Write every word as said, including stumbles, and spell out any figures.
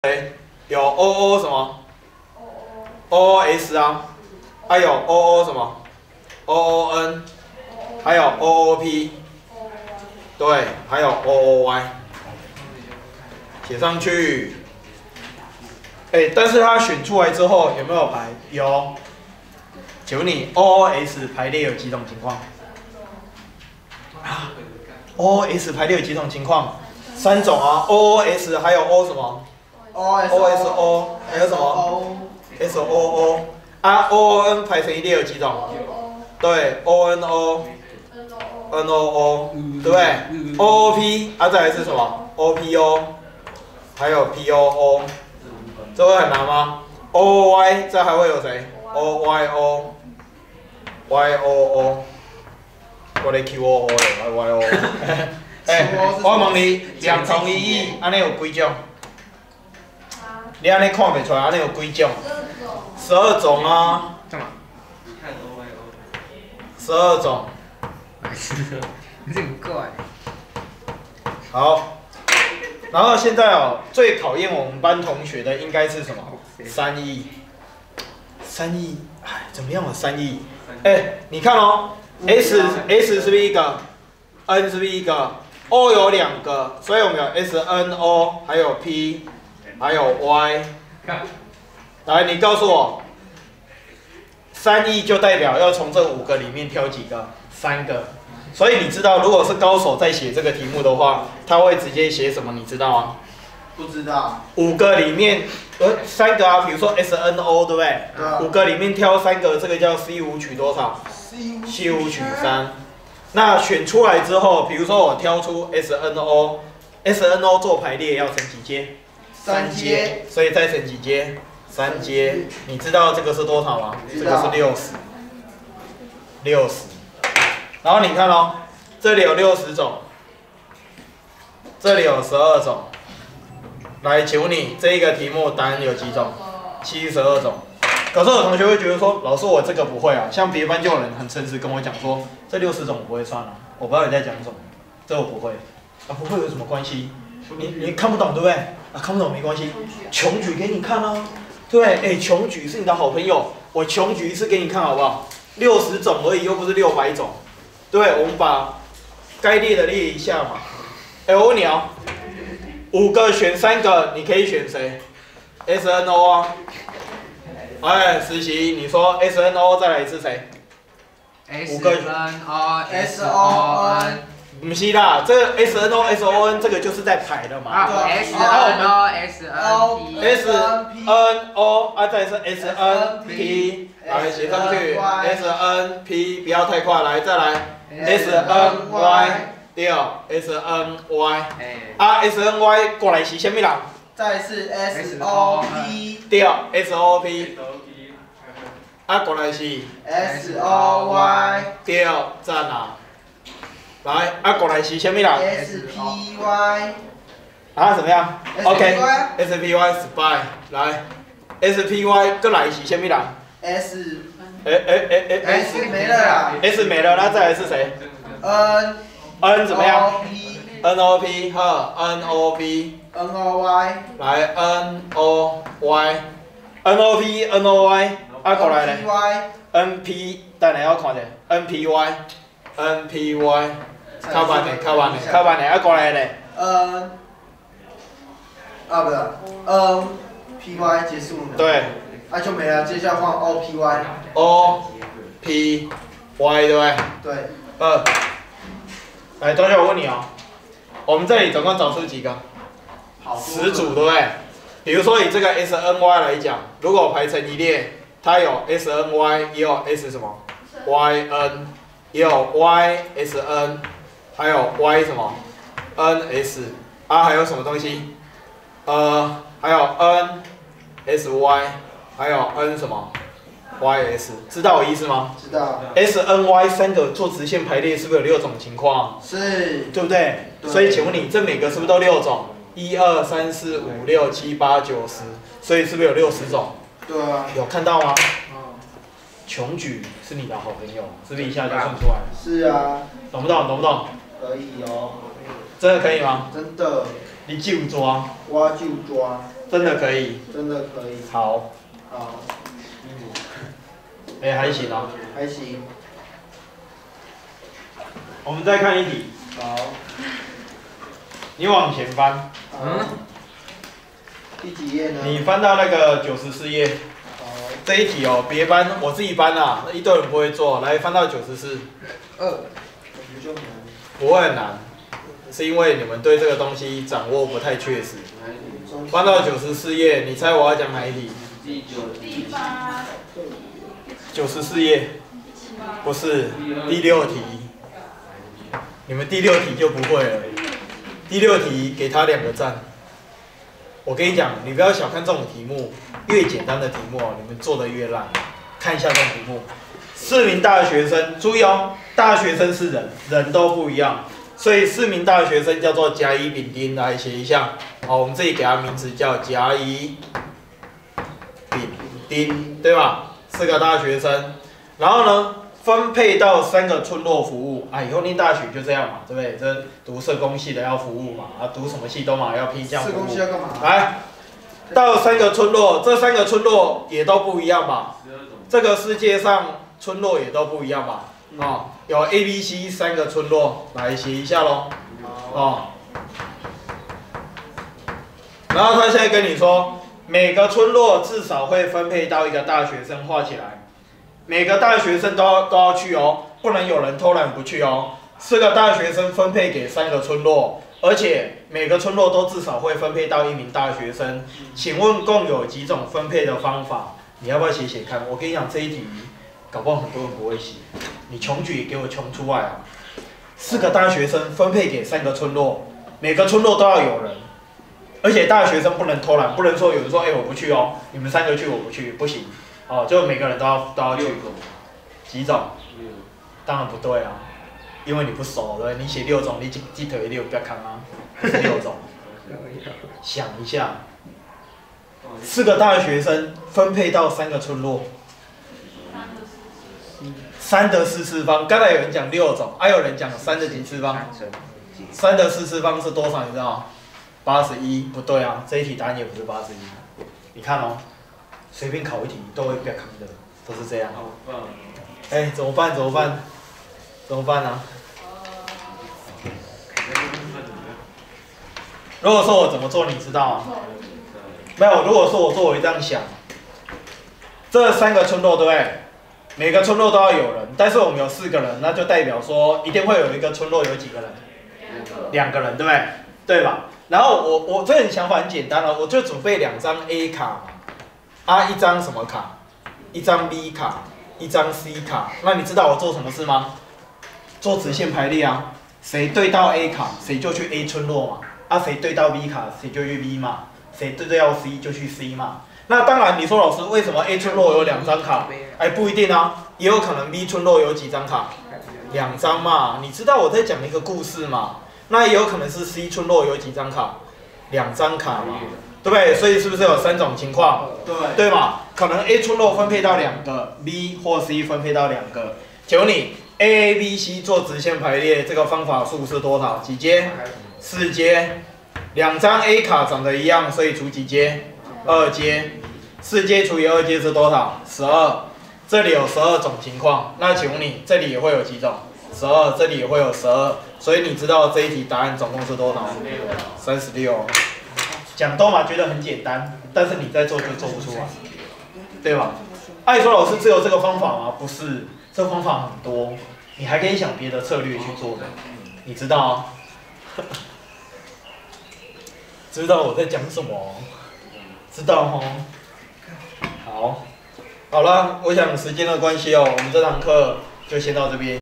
谁有 O O 什么 ？O O S 啊，还有 O O 什么 ？O O N， 还有 O O P， 对，还有 O O Y， 写上去。哎，但是它选出来之后有没有排？有。请问你 O O S 排列有几种情况？啊 ，O O S 排列有几种情况？三种啊 ，O O S 还有 O 什么？ O S O， 还有什么 ？S O O 啊 ，O O N 排成一列有几种？对 ，O N O，N O O， 对不对 ？O O P 啊，再来是什么 ？O P O， 还有 P O O， 这会很难吗 ？O O Y 这还会有谁 ？O Y O，Y O O， 我的 Q O O 嘞 ，Y Y O。哎，我问你，两重一义，安尼有几种？ 你安尼看袂出来，安尼有几种？十二种啊。十二种。 你很怪。 好。然后现在哦，最考验我们班同学的应该是什么？三义。三义，哎，怎么样啊？三义。哎，你看哦 ，S S 是不是一个 ？N 是不是一个 ？O 有两个，所以我们有 S N O， 还有 P。 还有 Y， 来，你告诉我，三义就代表要从这五个里面挑几个？三个。所以你知道，如果是高手在写这个题目的话，他会直接写什么？你知道吗？ 不知道。 五个里面，呃，三个啊，比如说 S N O， 对不对？ 对啊。 五个里面挑三个，这个叫 C 五取多少 ？C 五取三。那选出来之后，比如说我挑出 S N O，S N O 做排列要成几阶？ 三阶， 所以再乘几阶？三阶。你知道这个是多少吗？这个是六十。六十。然后你看哦，这里有六十种，这里有十二种。来，请问你这一个题目答案有几种？七十二种。可是有同学会觉得说，老师我这个不会啊。像别班就有人很诚实跟我讲说，这六十种我不会算啊，我不知道你在讲什么，这我不会。啊，不会有什么关系？你你看不懂对不对？ 啊，看不懂没关系，穷举给你看啊。对，哎、欸，穷举是你的好朋友，我穷举一次给你看好不好？六十种而已，又不是六百种。对，我们把该列的列一下嘛。哎、欸，我问你哦，五个选三个，你可以选谁 ？S N O 啊。哎，实习，你说 S N O 再来是谁？五个 S N O S O N。 不是啦，这个 S N O S O N 这个就是在排的嘛。 啊 ，S N O S N P S N O 啊，再是 S N P， 来写上去 ，S N P 不要太快，来再来 S N Y， 对 ，S N Y， 啊 S N Y 过来是什么人？ 再是 S O P， 对 ，S O P， 啊过来是 S O Y， 对，赞啊！ 来，啊，过来是什么人 ？S P Y。 啊，怎么样 ？OK，S P Y spy， 来 ，S P Y 过来是什么人 ？S。 哎哎哎哎 S 没了啦。 S 没了，那再来是谁 ？N。 N 怎么样 ？N O P， 呵 ，N O P。 N O Y。 来 ，N O Y，N O P，N O Y， 啊，过来嘞 ，N P， 等下要看者 ，N P Y，N P Y。 靠班的，靠班的，靠班的，啊过来嘞。 N， 啊不是 ，N P Y 结束了。 对。 啊就没了，接下来换 O P Y。 O P Y 对不对？ 对。 二。来，同学，我问你哦，我们这里总共找出几个？十组对不对？比如说以这个 S N Y 来讲，如果我排成一列，它有 S N Y， 也有 S 什么 Y N， 也有 Y S N。 还有 Y 什么 N S 啊，还有什么东西？呃，还有 N S Y， 还有 N 什么 Y S， 知道我意思吗？ 知道。 S N Y 三个做直线排列，是不是有六种情况？ 是， 对不对？对所以请问你，这每个是不是都六种？一二三四五六七八九十，所以是不是有六十种？ 对啊。 有看到吗？ 嗯。 穷举是你的好朋友，是不是一下就算出来了？ 是啊。 懂不懂？懂不懂？ 可以哦， 真的可以吗？ 真的。 你就抓。 我就抓。 真的可以。 真的可以。 好。 好。 哎、欸，还行啊。 还行。 我们再看一题。 好。 你往前翻。 嗯。第几页呢？ 你翻到那个九十四页。 好。 这一题哦，别翻，我自己翻啦，一堆人不会做。来，翻到九十四。 二。感觉就难。不会很难，是因为你们对这个东西掌握不太确实。翻到九十四页，你猜我要讲哪一题？ 第八。 九十四页，不是第六题。你们第六题就不会了。第六题给他两个赞。我跟你讲，你不要小看这种题目，越简单的题目哦，你们做的越烂。看一下这种题目，四名大学生，注意哦，大学生是人，人都不一样，所以四名大学生叫做甲乙丙丁，来写一下。好，我们这里给他名字叫甲乙丙丁，对吧？四个大学生，然后呢，分配到三个村落服务啊。以后念大学就这样嘛，对不对？这读社工系的要服务嘛，啊，读什么系都嘛要偏向服务。 社工系要干嘛？ 来，到三个村落，这三个村落也都不一样吧？这个世界上村落也都不一样吧？哦，有 A、B、C 三个村落，来写一下咯。哦。然后他现在跟你说。每个村落至少会分配到一个大学生，画起来。每个大学生都要都要去哦，不能有人偷懒不去哦。四个大学生分配给三个村落，而且每个村落都至少会分配到一名大学生。请问共有几种分配的方法？你要不要写写看？我跟你讲这一题，搞不好很多人不会写。你穷举给我穷出来啊！四个大学生分配给三个村落，每个村落都要有人。而且大学生不能偷懒，不能说有人说，哎、欸，我不去哦，你们三个去，我不去，不行，哦，就每个人都要都要去。几种？当然不对啊，因为你不熟，对不对？你写六种，你记记腿六不要看啊，不是六种。想一下，四个大学生分配到三个村落，三的四次方。刚才有人讲六种，还、啊、有人讲三的几次方？三的四次方是多少？你知道吗？八十一，不对啊，这一题答案也不是八十一。你看哦，随便考一题都会被坑的，都是这样。哎、欸，怎么办？怎么办？怎么办呢、啊？如果说我怎么做，你知道吗？没有，如果说我做，我会这样想。这三个村落对不对？每个村落都要有人，但是我们有四个人，那就代表说一定会有一个村落有几个人？两个人，对不对？对吧？然后我我这种想法很简单了，我就准备两张 A 卡，啊一张什么卡？一张 B 卡，一张 C 卡。那你知道我做什么事吗？做直线排列啊，谁对到 A 卡，谁就去 A 村落嘛。啊，谁对到 B 卡，谁就去 B 嘛。谁对到 C 就去 C 嘛。那当然，你说老师为什么 A 村落有两张卡？哎，不一定啊，也有可能 B 村落有几张卡？两张嘛。你知道我在讲一个故事嘛？那也有可能是 C 村落有几张卡？两张卡嘛，对不对？所以是不是有三种情况？ 对， 对嘛？可能 A 村落分配到两个 ，B 或 C 分配到两个。请问你 A、A、B、C 做直线排列，这个方法数是多少？几阶？四阶。两张 A 卡长得一样，所以除几阶？二阶。四阶除以二阶是多少？十二。这里有十二种情况，那请问你这里也会有几种？十二，这里也会有十二，所以你知道这一题答案总共是多少？三十六。讲多嘛，觉得很简单，但是你在做就做不出来，对吧？按说老师只有这个方法吗？不是，这方法很多，你还可以想别的策略去做的，你知道啊？知道我在讲什么？知道吼？好，好了，我想时间的关系哦，我们这堂课就先到这边。